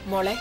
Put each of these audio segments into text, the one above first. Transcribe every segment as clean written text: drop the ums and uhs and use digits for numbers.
മോളെ,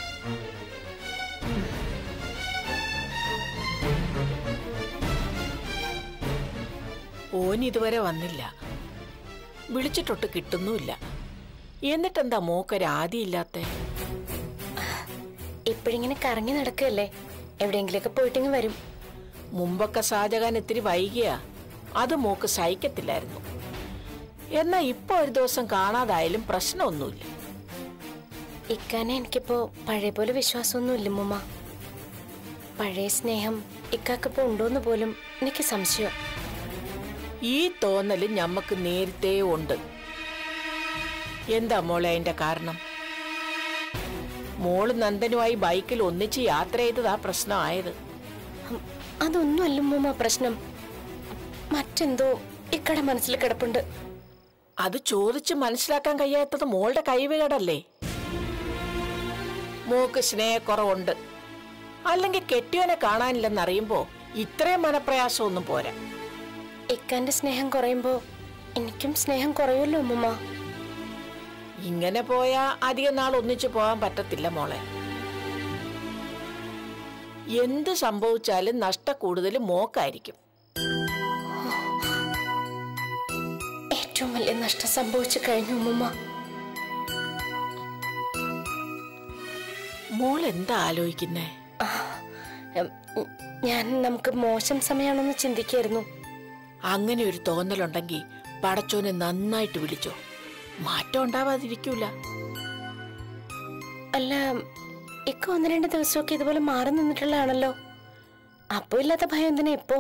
ഓൻ ഇതുവരെ വന്നില്ല. വിളിച്ചിട്ടൊട്ട് കിട്ടുന്നുമില്ല. എന്നിട്ടെന്താ മോക്കൊരാദിയില്ലാത്ത? ഇപ്പോഴിങ്ങനെ കറങ്ങി നടക്കുകയല്ലേ, എവിടെയെങ്കിലൊക്കെ പോയിട്ടെങ്കിൽ വരും. മുമ്പൊക്കെ ഷാജഹാൻ ഇത്തിരി വൈകിയാ അത് മോക്ക് സഹിക്കത്തില്ലായിരുന്നു. എന്നാ ഇപ്പൊ ഒരു ദിവസം കാണാതായാലും പ്രശ്നമൊന്നുമില്ല. ഇക്കാനെ എനിക്കിപ്പോ പഴയ പോലെ വിശ്വാസമൊന്നുമില്ല മുമ്മ. പഴയ സ്നേഹം ഇക്കാക്കിപ്പോ ഉണ്ടോന്ന് പോലും എനിക്ക് സംശയം. ഈ തോന്നല് ഞമ്മക്ക് നേരത്തെ ഉണ്ട്. എന്താ മോളെ അതിന്റെ കാരണം? മോള് നന്ദനുമായി ബൈക്കിൽ ഒന്നിച്ച് യാത്ര ചെയ്തതാ പ്രശ്നമായത്. അതൊന്നുമല്ല മുമ്മ പ്രശ്നം. മറ്റെന്തോ ഇക്കടെ മനസ്സിൽ കിടപ്പുണ്ട്. അത് ചോദിച്ച് മനസ്സിലാക്കാൻ കഴിയാത്തത് മോളുടെ കൈവേടല്ലേ? മോക്ക് സ്നേഹക്കുറവുണ്ട്, അല്ലെങ്കിൽ കെട്ടിയോനെ കാണാനില്ലെന്നറിയുമ്പോ ഇത്രയും മനപ്രയാസമൊന്നും പോരാ. ഇക്കാന്റെ സ്നേഹം കുറയുമ്പോ എനിക്കും സ്നേഹം കുറയുമല്ലോ ഉമ്മ. ഇങ്ങനെ പോയാ അധികം നാൾ ഒന്നിച്ചു പോകാൻ പറ്റത്തില്ല മോളെ. എന്ത് സംഭവിച്ചാലും നഷ്ട കൂടുതൽ മോക്കായിരിക്കും. ഏറ്റവും വലിയ നഷ്ടം സംഭവിച്ചു കഴിഞ്ഞു ഉമ്മ. മോൾ എന്താ ആലോചിക്കുന്നേ? ഞാൻ നമുക്ക് മോശം സമയമാണെന്ന് ചിന്തിക്കായിരുന്നു. അങ്ങനെ ഒരു തോന്നലുണ്ടെങ്കിൽ പടച്ചോനെ നന്നായിട്ട് വിളിച്ചോ, മാറ്റം ഉണ്ടാവാതിരിക്കൂല. അല്ല, ഇക്ക 1-2 ദിവസമൊക്കെ ഇതുപോലെ മാറി നിന്നിട്ടുള്ളതാണല്ലോ. അപ്പോ ഇല്ലാത്ത ഭയം എന്തിനാ ഇപ്പോ?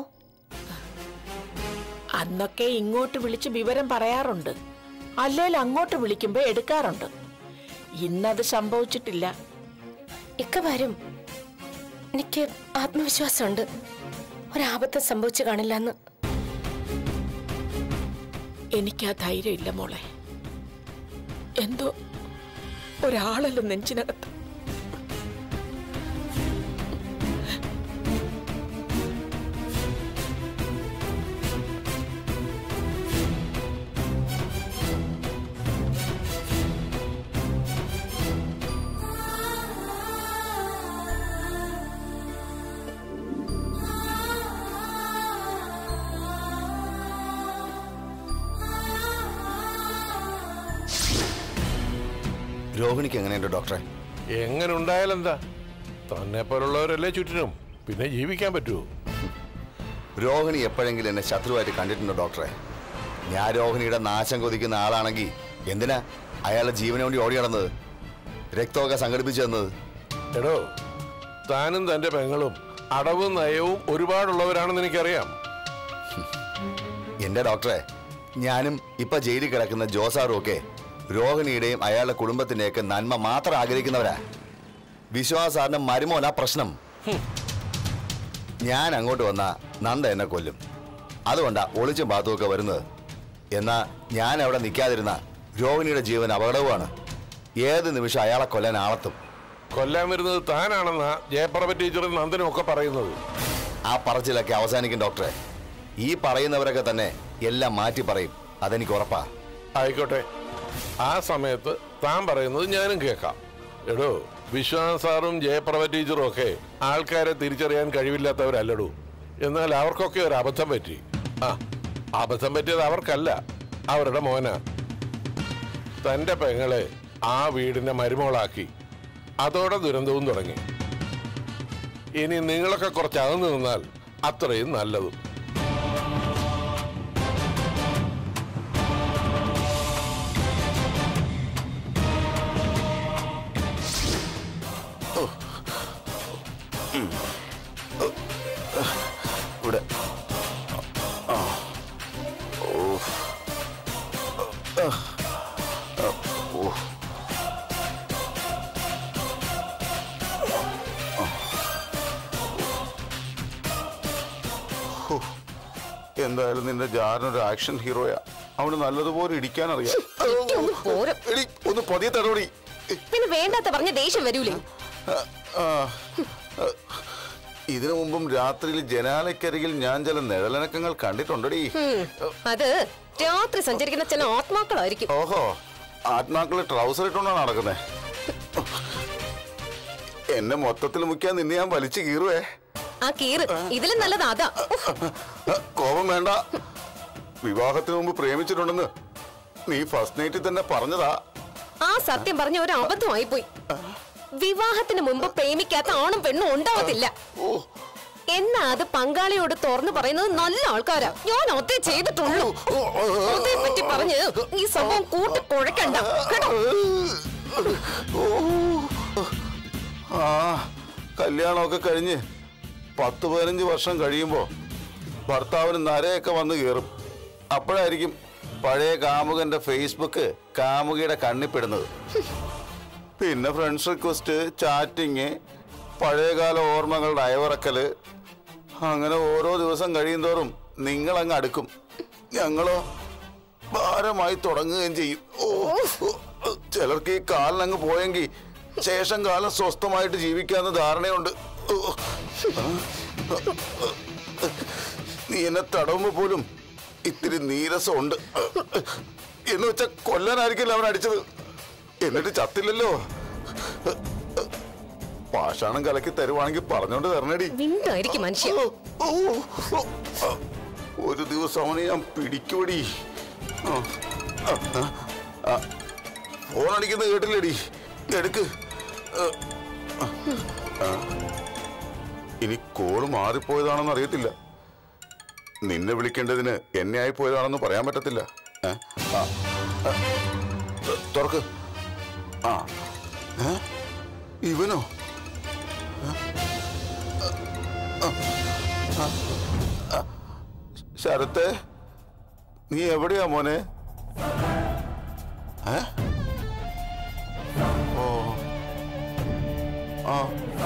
അന്നൊക്കെ ഇങ്ങോട്ട് വിളിച്ച് വിവരം പറയാറുണ്ട്, അല്ലെങ്കിൽ അങ്ങോട്ട് വിളിക്കുമ്പോ എടുക്കാറുണ്ട്. ഇന്നത് സംഭവിച്ചിട്ടില്ല. ഇക്ക വരും. എനിക്ക് ആത്മവിശ്വാസമുണ്ട്, ഒരാപത്ത് സംഭവിച്ചു കാണില്ല എന്ന്. എനിക്കാ ധൈര്യമില്ല മോളെ. എന്തോ ഒരാളല്ല നെഞ്ചിനകത്ത്. രോഹിണിക്ക് എങ്ങനെയുണ്ട് ഡോക്ടറെ? എങ്ങനെ ഉണ്ടായാലെന്താ, തന്നെ പോലുള്ളവരല്ലേ ചുറ്റിനും, പിന്നെ ജീവിക്കാൻ പറ്റുമോ? രോഹിണി എപ്പോഴെങ്കിലും എന്നെ ശത്രുവായിട്ട് കണ്ടിട്ടുണ്ടോ ഡോക്ടറെ? ഞാൻ രോഹിണിയുടെ നാശം കൊതിക്കുന്ന ആളാണെങ്കിൽ എന്തിനാ അയാളുടെ ജീവനെ വേണ്ടി ഓടി നടന്നത്, രക്തമൊക്കെ സംഘടിപ്പിച്ചു തന്നത്? എടോ, താനും തന്റെ പെങ്ങളും അടവും നയവും ഒരുപാടുള്ളവരാണെന്ന് എനിക്കറിയാം. എന്റെ ഡോക്ടറെ, ഞാനും ഇപ്പൊ ജയിലിൽ കിടക്കുന്ന ജോസാറും ഒക്കെ രോഹിണിയുടെയും അയാളുടെ കുടുംബത്തിന്റെയൊക്കെ നന്മ മാത്രം ആഗ്രഹിക്കുന്നവരാ. വിശ്വാസാറിന്റെ മരുമോന പ്രശ്നം. ഞാൻ അങ്ങോട്ട് വന്ന നന്ദ എന്നെ കൊല്ലും, അതുകൊണ്ടാ ഒളിച്ചും പാത്തുമൊക്കെ വരുന്നത്. എന്നാ ഞാൻ അവിടെ നിൽക്കാതിരുന്ന രോഹിണിയുടെ ജീവൻ അപകടവുമാണ്. ഏത് നിമിഷം അയാളെ കൊല്ലാൻ ആളെത്തും. കൊല്ലാൻ വരുന്നത് താനാണെന്നാ ജയപ്രഭ ടീച്ചറും നന്ദനും ഒക്കെ പറയുന്നത്. ആ പറച്ചിലൊക്കെ അവസാനിക്കും ഡോക്ടറെ. ഈ പറയുന്നവരൊക്കെ തന്നെ എല്ലാം മാറ്റി പറയും, അതെനിക്ക് ഉറപ്പാ. ആയിക്കോട്ടെ, ആ സമയത്ത് താൻ പറയുന്നത് ഞാനും കേൾക്കാം. എടോ, വിശ്വാസാറും ജയപ്രഭ ടീച്ചറും ഒക്കെ ആൾക്കാരെ തിരിച്ചറിയാൻ കഴിവില്ലാത്തവരല്ലടൂ. എന്നാൽ അവർക്കൊക്കെ ഒരു അബദ്ധം പറ്റി. അബദ്ധം പറ്റിയത് അവർക്കല്ല, അവരുടെ മോനാ. തന്റെ പെങ്ങളെ ആ വീടിന്റെ മരുമോളാക്കി. അതോടെ ദുരന്തവും തുടങ്ങി. ഇനി നിങ്ങളൊക്കെ കുറച്ച് അകന്നു നിന്നാൽ അത്രയും നല്ലതും. ഇവിടെ എന്തായാലും നിന്റെ ജാരനൊരു ആക്ഷൻ ഹീറോയാ. അവന് നല്ലതുപോലെ ഇടിക്കാൻ അറിയാം. ഒന്ന് പതിയെ തടോടി. പിന്നെ വേണ്ടാത്ത പറഞ്ഞ ദേഷ്യം വരൂലേ? ഇതിനു മുമ്പും രാത്രിയിൽ ജനാലക്കരികിൽ ഞാൻ ചില നിഴലനക്കങ്ങൾ കണ്ടിട്ടുണ്ടടി. അത് രാത്രി സഞ്ചരിക്കുന്ന ചില ആത്മാക്കളായിരിക്കും. ഓഹോ, ആത്മാക്കളെ ട്രൗസർ ഇട്ടുകൊണ്ടാണ് നടക്കുന്നത്. എന്നെ മൊത്തത്തിൽ മുക്കിയാൻ നിന്നെ ഞാൻ വലിച്ചു കീറുവേ. ആ കീറ് ഇതിലും നല്ലത് അതാ. കോപം വേണ്ട. വിവാഹത്തിന് മുമ്പ് പ്രേമിച്ചിട്ടുണ്ടെന്ന് നീ ഫസ്റ്റ് നൈറ്റിൽ തന്നെ പറഞ്ഞതാ. ആ സത്യം പറഞ്ഞ ഒരു അബദ്ധമായി പോയി. വിവാഹത്തിന് മുമ്പ് പ്രേമിക്കാത്ത ആണും പെണ്ണും ഉണ്ടാവത്തില്ല. എന്നാ അത് പങ്കാളിയോട് തുറന്നു പറയുന്നത് നല്ല ആൾക്കാരാ. ഞാൻ ഒത്തേ ചെയ്തിട്ടുള്ളൂ. അതേ പറ്റി പറഞ്ഞ് ഈ സംഭവം കൂട്ടി കുഴക്കണ്ട കേട്ടോ. ആ കല്യാണമൊക്കെ കഴിഞ്ഞ് 10-15 വർഷം കഴിയുമ്പോ ഭർത്താവിന് നരയൊക്കെ വന്ന് കയറും. അപ്പോഴായിരിക്കും പഴയ കാമുകന്റെ ഫേസ്ബുക്ക് കാമുകിയുടെ കണ്ണിപ്പെടുന്നത്. പിന്നെ ഫ്രണ്ട്സ് റിക്വസ്റ്റ്, ചാറ്റിങ്, പഴയകാല ഓർമ്മകളുടെ അയവിറക്കല്, അങ്ങനെ ഓരോ ദിവസം കഴിയുന്തോറും നിങ്ങളങ്ങ് അടുക്കും. ഞങ്ങളോ ഭാരമായി തുടങ്ങുകയും ചെയ്യും. ചിലർക്ക് ഈ കാലിനങ്ങ് പോയെങ്കിൽ ശേഷം കാലം സ്വസ്ഥമായിട്ട് ജീവിക്കാന്ന് ധാരണയുണ്ട്. നീ എന്നെ തടവുമ്പോ പോലും ഇത്തിരി നീരസമുണ്ട്. എന്ന് വെച്ചാ കൊല്ലാനായിരിക്കില്ല അവൻ അടിച്ചത്. എന്നിട്ട് ചത്തില്ലല്ലോ. പാഷാണം കലക്കി തരുവാണെങ്കിൽ പറഞ്ഞോണ്ട് തരണടി. മനുഷ്യൻ ഒരു ദിവസം അവനെ ഞാൻ പിടിക്കൂടി. ഫോൺ അടിക്കുന്ന കേട്ടില്ലടി, എടുക്ക്. ഇനി കോള് മാറിപ്പോയതാണെന്ന് അറിയത്തില്ല. നിന്നെ വിളിക്കേണ്ടതിന് എന്നെ ആയി പോയതാണെന്ന് പറയാൻ പറ്റത്തില്ല. തുറക്ക്. ആ ഇവനോ? ശരത്തെ, നീ എവിടെയാ മോനെ? ഓ ആ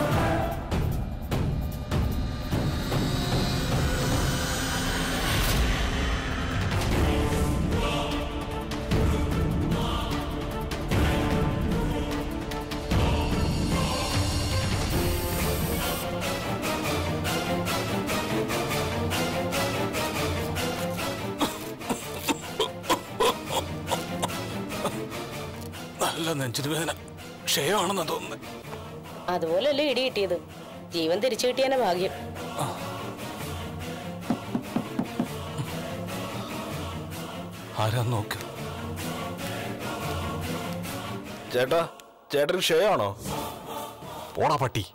നല്ല നെഞ്ചിന് വേദന, ക്ഷയമാണെന്ന് തോന്നുന്നു. അതുപോലല്ലേ ഇടി കിട്ടിയത്. ജീവൻ തിരിച്ചു കിട്ടിയാനെ ഭാഗ്യം. ആരാ നോക്ക്. ചേട്ടാ, ചേട്ടൻ ക്ഷയമാണോ? പോടാ പട്ടി.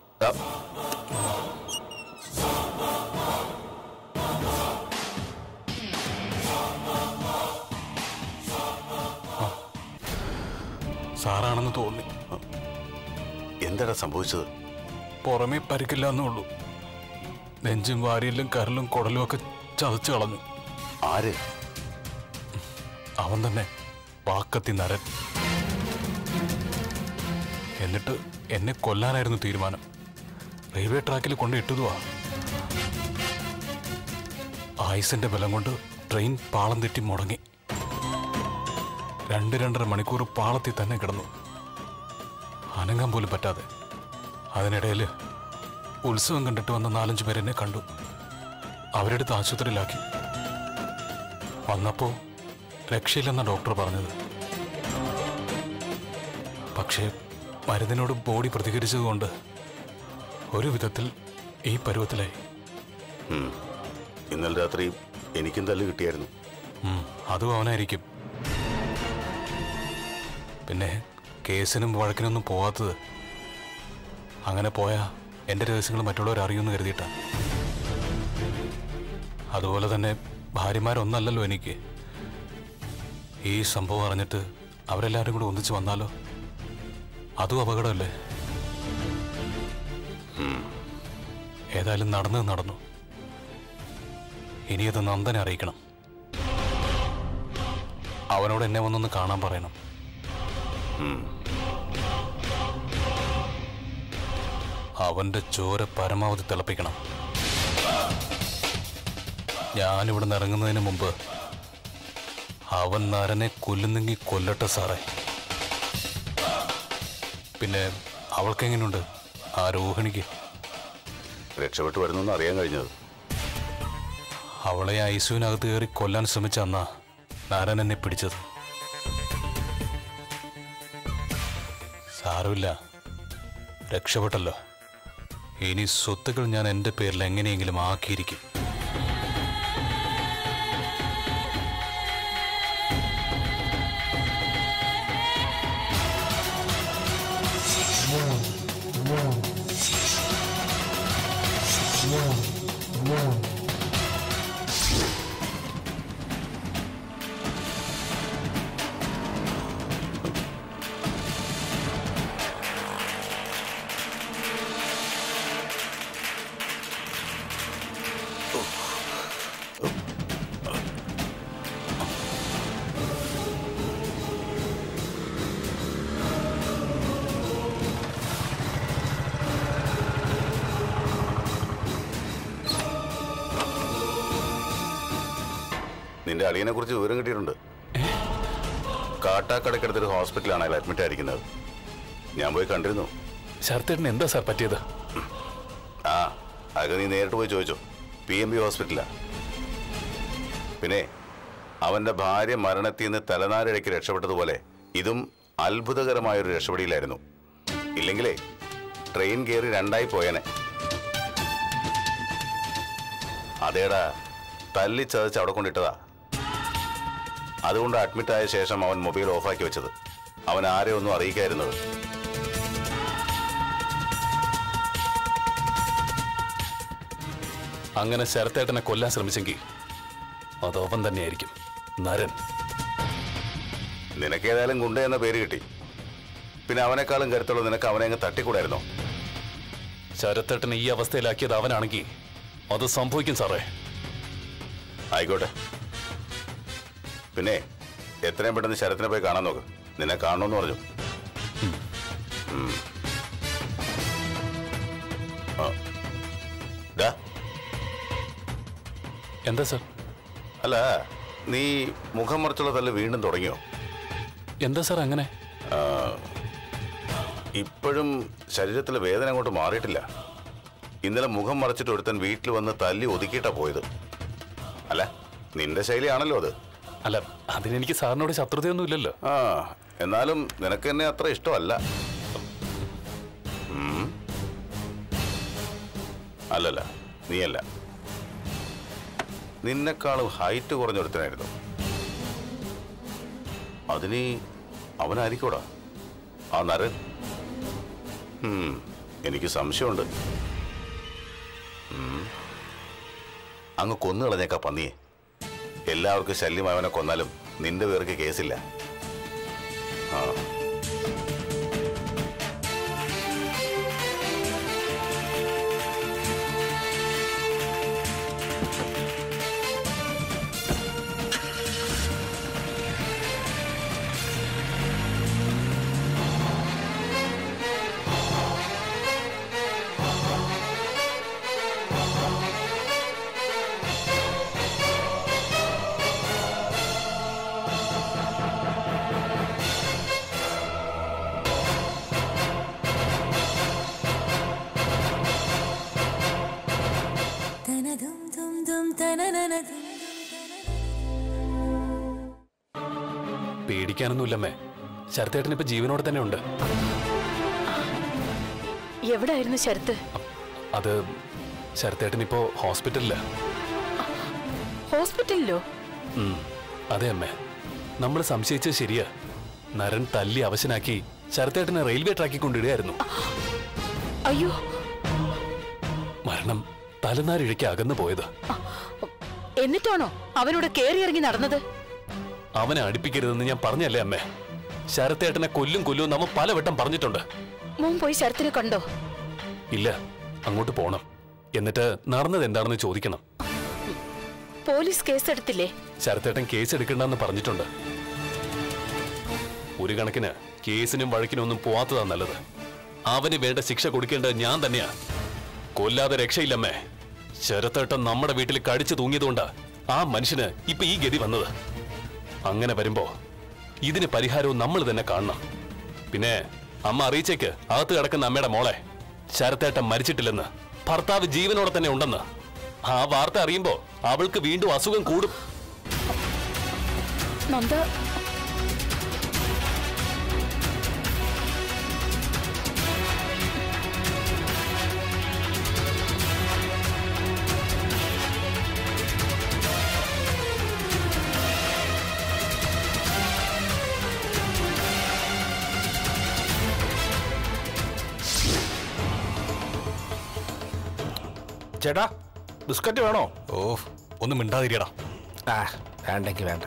സാറാണെന്ന് തോന്നി. എന്താടാ സംഭവിച്ചത്? പുറമേ പരിക്കില്ല എന്നുള്ളൂ. നെഞ്ചും വാരിയിലും കരലും കുടലും ഒക്കെ ചതച്ചു കളഞ്ഞു. ആര്? അവൻ തന്നെ, വാക്കത്തി നരൻ. എന്നിട്ട് എന്നെ കൊല്ലാനായിരുന്നു തീരുമാനം. റെയിൽവേ ട്രാക്കിൽ കൊണ്ട് ഇട്ടതുവാ. ആയുസിന്റെ ബലം കൊണ്ട് ട്രെയിൻ പാളം തെറ്റി മുടങ്ങി. 2-2.5 മണിക്കൂർ പാളത്തിൽ തന്നെ കിടന്നു, അനങ്ങാൻ പോലും പറ്റാതെ. അതിനിടയിൽ ഉത്സവം കണ്ടിട്ട് വന്ന 4-5 പേരെന്നെ കണ്ടു. അവരെടുത്ത് ആശുപത്രിയിലാക്കി. വന്നപ്പോൾ രക്ഷയില്ലെന്ന ഡോക്ടർ പറഞ്ഞത്. പക്ഷേ മരുന്നിനോട് ബോഡി പ്രതികരിച്ചതുകൊണ്ട് ഒരു വിധത്തിൽ ഈ പരുവത്തിലായി. ഇന്നലെ രാത്രി എനിക്കും തല്ല് കിട്ടിയായിരുന്നു. അതും അവനായിരിക്കും. പിന്നെ കേസിനും വഴക്കിനൊന്നും പോകാത്തത്. അങ്ങനെ പോയാ എൻ്റെ രഹസ്യങ്ങൾ മറ്റുള്ളവർ അറിയുമെന്ന് കരുതിയിട്ടാണ്. അതുപോലെ തന്നെ ഭാര്യമാരൊന്നല്ലല്ലോ എനിക്ക്. ഈ സംഭവം അറിഞ്ഞിട്ട് അവരെല്ലാവരും കൂടെ ഒന്നിച്ച് വന്നാലോ? അതും അപകടമല്ലേ? ഏതായാലും നടന്നു. ഇനിയത് നന്ദനെ അറിയിക്കണം. അവനോട് എന്നെ വന്നൊന്ന് കാണാൻ പറയണം. അവന്റെ ചോര പരമാവധി തിളപ്പിക്കണം. ഞാനിവിടെ ഇറങ്ങുന്നതിന് മുമ്പ് അവൻ നരനെ കൊല്ലുന്നെങ്കിൽ കൊല്ലട്ടെ സാറേ. പിന്നെ അവൾക്കെങ്ങനെയുണ്ട് ആ രോഹിണിക്ക്? രക്ഷപ്പെട്ടു വരുന്നെന്ന് അറിയാൻ കഴിഞ്ഞത്. അവളെ ഐസിയുവിനകത്ത് കയറി കൊല്ലാൻ ശ്രമിച്ച അന്നാ നരൻ എന്നെ പിടിച്ചത്. സാരമില്ല, രക്ഷപ്പെട്ടല്ലോ. ഇനി സ്വത്തുക്കൾ ഞാൻ എൻ്റെ പേരിൽ എങ്ങനെയെങ്കിലും ആക്കിയിരിക്കും. നിന്റെ അളിയനെ കുറിച്ച് വിവരം കിട്ടിയിട്ടുണ്ട്. കാട്ടാക്കടക്കടുത്തൊരു ഹോസ്പിറ്റലാണ് അയാൾ അഡ്മിറ്റ് ആയിരിക്കുന്നത്. ഞാൻ പോയി കണ്ടിരുന്നു. ശരത്തേട്ടന് എന്താ സാർ പറ്റിയത്? ആ അത് നീ നേരിട്ട് പോയി ചോദിച്ചോ. PMB ഹോസ്പിറ്റലാ. പിന്നെ അവന്റെ ഭാര്യ മരണത്തിൽ നിന്ന് തലനാരിഴയ്ക്ക് രക്ഷപ്പെട്ടതുപോലെ ഇതും അത്ഭുതകരമായൊരു രക്ഷപ്പെടിയിലായിരുന്നു. ഇല്ലെങ്കിലേ ട്രെയിൻ കയറി രണ്ടായി പോയനെ. അതേടാ, തല്ലി ചതച്ച് അവിടെ കൊണ്ടിട്ടതാ. അതുകൊണ്ട് അഡ്മിറ്റായ ശേഷം അവൻ മൊബൈൽ ഓഫാക്കി വെച്ചത്. അവൻ ആരെ ഒന്നും അറിയിക്കായിരുന്നത്. അങ്ങനെ ശരത്തേട്ടനെ കൊല്ലാൻ ശ്രമിച്ചെങ്കിൽ അത് അവൻ തന്നെയായിരിക്കും, നരൻ. നിനക്കേതായാലും ഗുണ്ട എന്ന പേര് കിട്ടി. പിന്നെ അവനേക്കാളും കരുത്തുള്ള നിനക്ക് അവനെ അങ്ങ് തട്ടിക്കൂടായിരുന്നോ? ശരത്തേട്ടനെ ഈ അവസ്ഥയിലാക്കിയത് അവനാണെങ്കിൽ അത് സംഭവിക്കും സാറേ. ആയിക്കോട്ടെ. പിന്നെ എത്രയും പെട്ടെന്ന് ശരത്തിനെ പോയി കാണാൻ നോക്ക്. നിന്നെ കാണണമെന്ന് പറഞ്ഞു. എന്താ സാർ? അല്ല, നീ മുഖം മറിച്ചുള്ള തല്ല് വീണ്ടും തുടങ്ങിയോ? എന്താ സാർ അങ്ങനെ? ഇപ്പോഴും ശരീരത്തിലെ വേദന അങ്ങോട്ട് മാറിയിട്ടില്ല. ഇന്നലെ മുഖം മറച്ചിട്ട് ഒരുത്തൻ വീട്ടിൽ വന്ന് തല്ലി ഒതുക്കിയിട്ടാ പോയത്. അല്ല, നിന്റെ ശൈലിയാണല്ലോ അത്. അല്ല, അതിനെനിക്ക് സാറിനോട് ശത്രുതയൊന്നും ഇല്ലല്ലോ. ആ, എന്നാലും നിനക്ക് എന്നെ അത്ര ഇഷ്ടമല്ല. അല്ലല്ല, നീയല്ല. നിന്നെക്കാളും ഹൈറ്റ് കുറഞ്ഞൊരുത്തനായിരുന്നു. അതിന് അവനായിരിക്കൂടാ ആ നരൻ. എനിക്ക് സംശയമുണ്ട്. അങ്ങ് കൊന്നു കളഞ്ഞേക്കാ പന്നിയെ. എല്ലാവർക്കും ശല്യം അവനെ കൊന്നാലും നിന്റെ പേർക്ക് കേസില്ല. ആ, പേടിക്കാനൊന്നുമില്ലമ്മേ. ശരത്തേട്ടൻ ഇപ്പൊ ജീവനോടെ തന്നെ ഉണ്ട്. എവിടായിരുന്നു ശരത്ത്? അത് ശരത്തേട്ടൻ ഇപ്പോ ഹോസ്പിറ്റലില്. ഹോസ്പിറ്റലിലോ? അതെ അമ്മേ, നമ്മൾ സംശയിച്ചത് ശരിയാ. നരൻ തല്ലി അവശനാക്കി ശരത്തേട്ടനെ റെയിൽവേ ട്രാക്കിൽ കൊണ്ടിടുകയായിരുന്നു. അയ്യോ, മരണം തലനാരിഴയ്ക്ക് അകന്നു പോയത്. എന്നിട്ടാണോ അവനോട് കേറിയിറങ്ങി നടന്നത്? അവനെ അടുപ്പിക്കരുതെന്ന് ഞാൻ പറഞ്ഞല്ലേ അമ്മേ. ശരത്തേട്ടനെ കൊല്ലും നമ്മ പലവട്ടം പറഞ്ഞിട്ടുണ്ട്. മോൻ പോയി ശരത്തിനെ കണ്ടോ? ഇല്ല, അങ്ങോട്ട് പോണം. എന്നിട്ട് നടന്നത് എന്താണെന്ന് ചോദിക്കണം. പോലീസ് കേസെടുത്തില്ലേ? ശരത്തേട്ടൻ കേസ് എടുക്കണ്ടെന്ന് പറഞ്ഞിട്ടുണ്ട്. ഒരു കണക്കിന് കേസിനും വഴക്കിനും ഒന്നും പോവാത്തതാ നല്ലത്. അവന് വേണ്ട ശിക്ഷ കൊടുക്കേണ്ടത് ഞാൻ തന്നെയാ. കൊല്ലാതെ രക്ഷയില്ലമ്മേ. ശരത്തേട്ടൻ നമ്മുടെ വീട്ടിൽ കടിച്ചു തൂങ്ങിയതുകൊണ്ടാ ആ മനുഷ്യന് ഇപ്പൊ ഈ ഗതി വന്നത്. അങ്ങനെ വരുമ്പോ ഇതിന് പരിഹാരവും നമ്മൾ തന്നെ കാണണം. പിന്നെ അമ്മ അറിയിച്ചേക്ക് അകത്ത് കിടക്കുന്ന അമ്മയുടെ മോളെ ശരത്തേട്ടൻ മരിച്ചിട്ടില്ലെന്ന്, ഭർത്താവ് ജീവനോടെ തന്നെ ഉണ്ടെന്ന്. ആ വാർത്ത അറിയുമ്പോ അവൾക്ക് വീണ്ടും അസുഖം കൂടും. നന്ദ, ചേട്ടാ ബിസ്ക്കറ്റ് വേണോ? ഓ ഒന്നും മിണ്ടാതിരിയടാ. ആ വേണ്ടെങ്കിൽ വേണ്ട.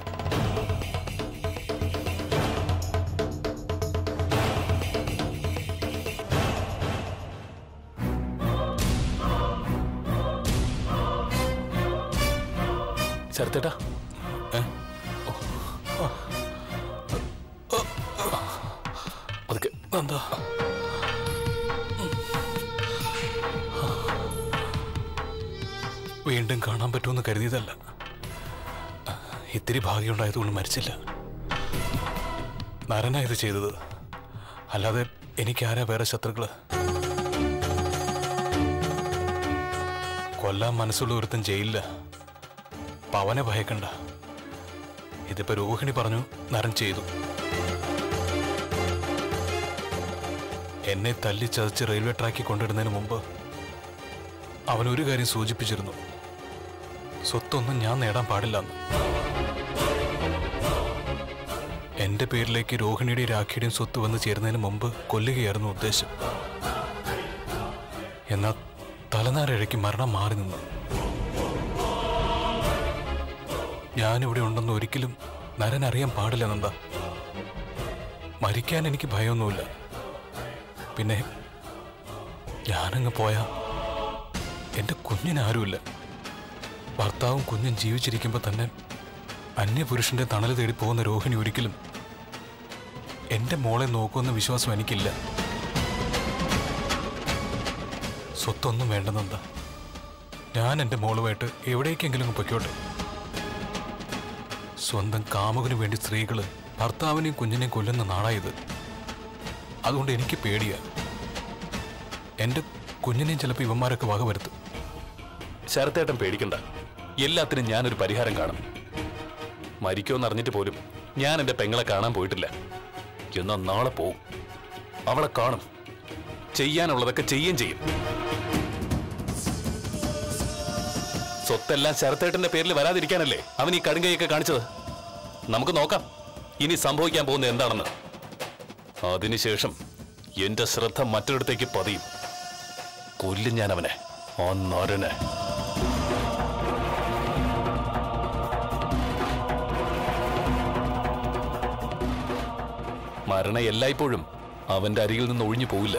ശരത്തേട്ടാ, അതൊക്കെ എന്താ? വീണ്ടും കാണാൻ പറ്റുമെന്ന് കരുതിയതല്ല. ഇത്തിരി ഭാഗ്യമുണ്ടായതുകൊണ്ട് മരിച്ചില്ല. നരനാ ഇത് ചെയ്തത്, അല്ലാതെ എനിക്കാരാ വേറെ ശത്രുക്കള്? കൊല്ലാൻ മനസ്സുള്ള ഒരുത്തൻ ജയിലില്ല. പവനെ ഭയക്കണ്ട. ഇതിപ്പോ രോഹിണി പറഞ്ഞു നരൻ ചെയ്തു. എന്നെ തല്ലി ചതച്ച് റെയിൽവേ ട്രാക്കിൽ കൊണ്ടിടുന്നതിന് മുമ്പ് അവനൊരു കാര്യം സൂചിപ്പിച്ചിരുന്നു, സ്വത്തൊന്നും ഞാൻ നേടാൻ പാടില്ലെന്ന്. എന്റെ പേരിലേക്ക് രോഹിണിയുടെയും രാഖിയുടെയും സ്വത്ത് വന്ന് ചേരുന്നതിന് മുമ്പ് കൊല്ലുകയായിരുന്നു ഉദ്ദേശം. എന്നാൽ തലനാരിഴയ്ക്ക് മരണം മാറി നിന്നു. ഞാനിവിടെ ഉണ്ടെന്ന് ഒരിക്കലും നരൻ അറിയാൻ പാടില്ലെന്നെന്താ. മരിക്കാൻ എനിക്ക് ഭയമൊന്നുമില്ല. പിന്നെ ഞാനങ്ങ് പോയാ എന്റെ കുഞ്ഞിനാരുമില്ല. ഭർത്താവും കുഞ്ഞും ജീവിച്ചിരിക്കുമ്പോൾ തന്നെ അന്യപുരുഷന്റെ തണൽ തേടി പോകുന്ന രോഹിണി ഒരിക്കലും എന്റെ മോളെ നോക്കുമെന്ന വിശ്വാസം എനിക്കില്ല. സ്വത്തൊന്നും വേണ്ടെന്നെന്താ. ഞാൻ എന്റെ മോളുമായിട്ട് എവിടേക്കെങ്കിലും പൊയ്ക്കോട്ടെ. സ്വന്തം കാമുകന് വേണ്ടി സ്ത്രീകള് ഭർത്താവിനെയും കുഞ്ഞിനെയും കൊല്ലുന്ന നാടായത്. അതുകൊണ്ട് എനിക്ക് പേടിയാ. എന്റെ കുഞ്ഞിനെയും ചിലപ്പോൾ ഇവന്മാരൊക്കെ വക വരുത്തും. ശരത്തേട്ടൻ പേടിക്കണ്ട, എല്ലാത്തിനും ഞാനൊരു പരിഹാരം കാണും. മരിക്കുമെന്നറിഞ്ഞിട്ട് പോലും ഞാൻ എന്റെ പെങ്ങളെ കാണാൻ പോയിട്ടില്ല. എന്നാൽ നാളെ പോവും, അവളെ കാണും, ചെയ്യാനുള്ളതൊക്കെ ചെയ്യുകയും ചെയ്യും. സ്വത്തെല്ലാം ശരത്തേട്ടന്റെ പേരിൽ വരാതിരിക്കാനല്ലേ അവൻ ഈ കടുങ്കയൊക്കെ കാണിച്ചത്. നമുക്ക് നോക്കാം ഇനി സംഭവിക്കാൻ പോകുന്നത് എന്താണെന്ന്. അതിനുശേഷം എന്റെ ശ്രദ്ധ മറ്റൊരിടത്തേക്ക് പതിയും. കൊല്ലും ഞാൻ അവനെ, ആ നരനെ. മരണ എല്ലായ്പ്പോഴും അവന്റെ അരികിൽ നിന്ന് ഒഴിഞ്ഞു പോവില്ല.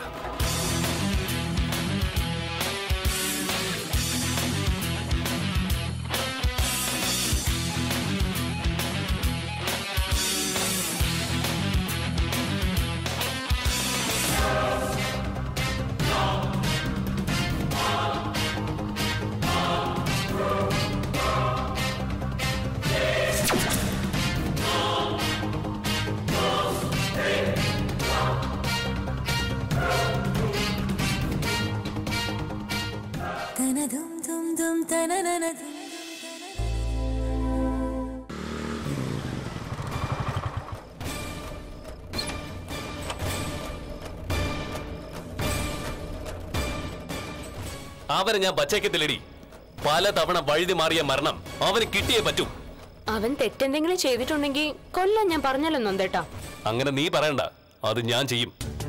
അവനെ ഞാൻ പച്ചക്കത്തിലടി. പല തവണ വഴുതി മാറിയ മരണം അവന് കിട്ടിയേ പറ്റൂ. അവൻ തെറ്റെന്തെങ്കിലും ചെയ്തിട്ടുണ്ടെങ്കിൽ കൊല്ലാൻ ഞാൻ പറഞ്ഞല്ലോ നന്ദേട്ടാ. അങ്ങനെ നീ പറയണ്ട, അത് ഞാൻ ചെയ്യും.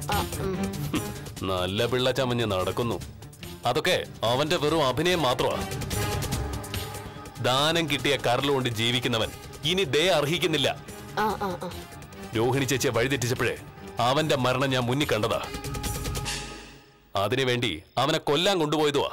നല്ല പിള്ള ചമഞ്ഞ് നടക്കുന്നു. അതൊക്കെ അവന്റെ വെറും അഭിനയം മാത്രമാ. ദാനം കിട്ടിയ കരളുകൊണ്ട് ജീവിക്കുന്നവൻ ഇനി ദയ അർഹിക്കുന്നില്ല. രോഹിണി ചേച്ചിയെ വഴിതെറ്റിച്ചപ്പോഴേ അവന്റെ മരണം ഞാൻ മുന്നിൽ കണ്ടതാ. അതിനുവേണ്ടി അവനെ കൊല്ലാൻ കൊണ്ടുപോയതുവാ.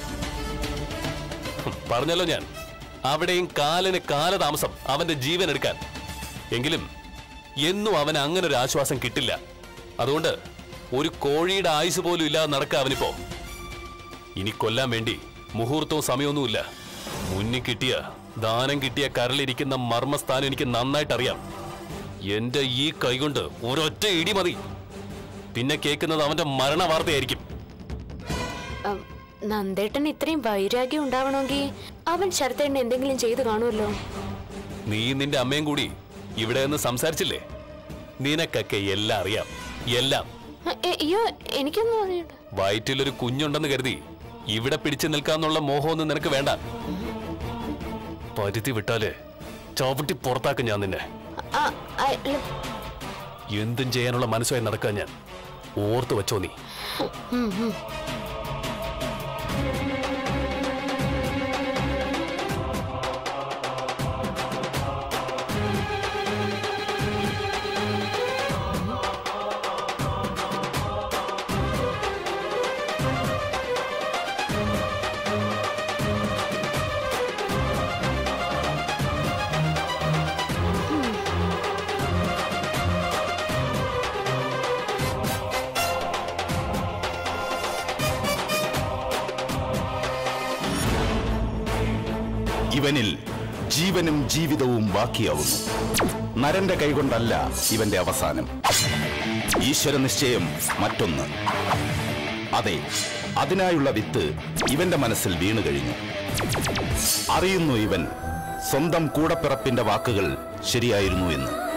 പറഞ്ഞല്ലോ ഞാൻ, അവിടെയും കാലിന് കാലതാമസം അവന്റെ ജീവൻ എടുക്കാൻ. എങ്കിലും എന്നും അവന് അങ്ങനെ ഒരു ആശ്വാസം കിട്ടില്ല. അതുകൊണ്ട് ഒരു കോഴിയുടെ ആയുസ് പോലും ഇല്ലാതെ നടക്കുക അവനിപ്പോ. ഇനി കൊല്ലാൻ വേണ്ടി മുഹൂർത്തവും സമയമൊന്നുമില്ല. മുന്നിൽ കിട്ടിയ ദാനം കിട്ടിയ കരളിരിക്കുന്ന മർമ്മസ്ഥാനം എനിക്ക് നന്നായിട്ടറിയാം. എന്റെ ഈ കൈകൊണ്ട് ഒരൊറ്റ ഇടി മതി. പിന്നെ കേൾക്കുന്നത് അവന്റെ മരണ വാർത്തയായിരിക്കും. നന്ദേട്ടൻ ഇത്രയും വൈരാഗ്യം ഉണ്ടാവണമെങ്കിൽ അവൻ ശരത്തേട്ടൻ എന്തെങ്കിലും ചെയ്തു കാണുമല്ലോ. നീ നിന്റെ അമ്മയും കൂടി ഇവിടെ നിന്ന് സംസാരിച്ചില്ലേ? നിനക്കൊക്കെ എല്ലാം അറിയാം, എല്ലാം. അയ്യോ, എനിക്കൊന്നും അറിയണ്ട. വയറ്റിലൊരു കുഞ്ഞുണ്ടെന്ന് കരുതി ഇവിടെ പിടിച്ചു നിൽക്കാന്നുള്ള മോഹമൊന്നും നിനക്ക് വേണ്ട. പരിധി വിട്ടാലേ ചവിട്ടി പുറത്താക്കും ഞാൻ നിന്നെ. എന്തും ചെയ്യാനുള്ള മനസ്സുമായി നടക്കാൻ ഞാൻ. ഓർത്തു വെച്ചോ നീ. ഇവനിൽ ജീവനും ജീവിതവും ബാക്കിയാവുന്നു. നരന്റെ കൈകൊണ്ടല്ല ഇവന്റെ അവസാനം. ഈശ്വര നിശ്ചയം മറ്റൊന്ന്. അതെ, അതിനായുള്ള വിത്ത് ഇവന്റെ മനസ്സിൽ വീണു കഴിഞ്ഞു. അറിയുന്നു ഇവൻ സ്വന്തം കൂടപ്പിറപ്പിന്റെ വാക്കുകൾ ശരിയായിരുന്നു എന്ന്.